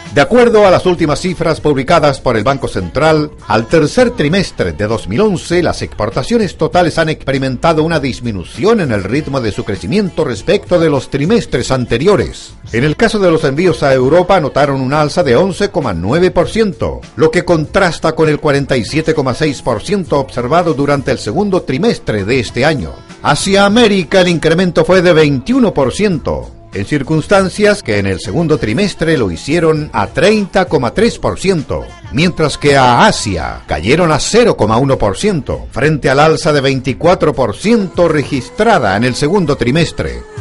De acuerdo a las últimas cifras publicadas por el Banco Central, al tercer trimestre de 2011, las exportaciones totales han experimentado una disminución en el ritmo de su crecimiento respecto de los trimestres anteriores. En el caso de los envíos a Europa, notaron un alza de 11,9%, lo que contrasta con el 47,6% observado durante el segundo trimestre de este año. Hacia América, el incremento fue de 21%. En circunstancias que en el segundo trimestre lo hicieron a 30,3%, mientras que a Asia cayeron a 0,1%, frente al alza de 24% registrada en el segundo trimestre.